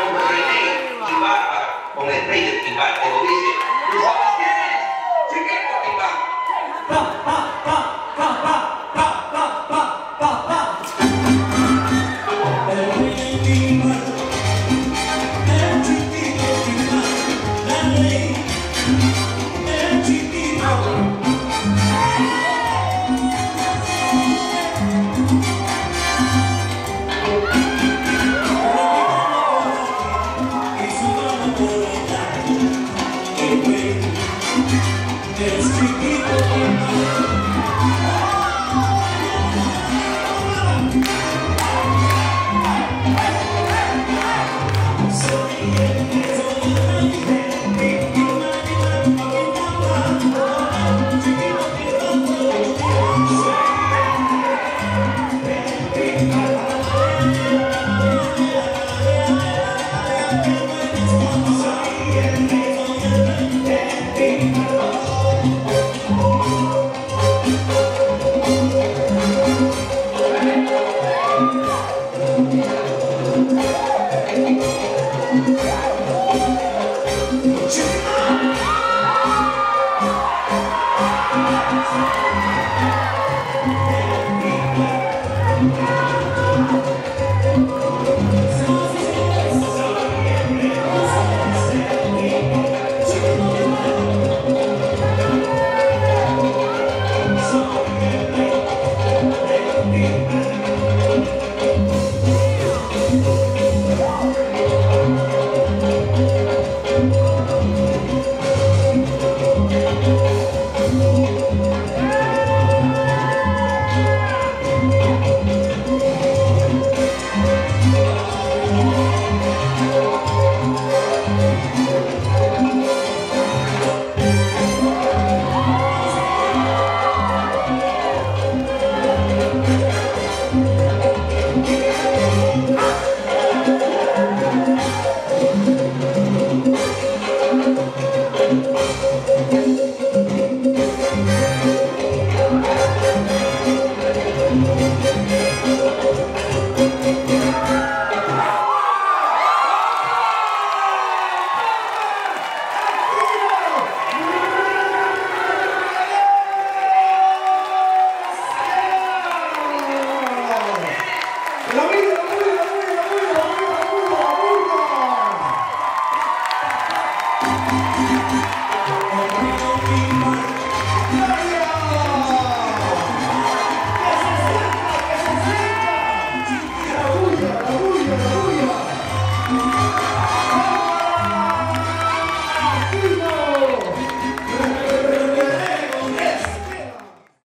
con René y va con el rey del Timbal, te lo dice. ¿Tú sabes quién es? Chiquito Timbal. Pa, pa, pa, pa, pa, pa, pa, pa, pa, pa. El rey del Timbal, el chiquito Timbal, el rey, el chiquito. Yeah.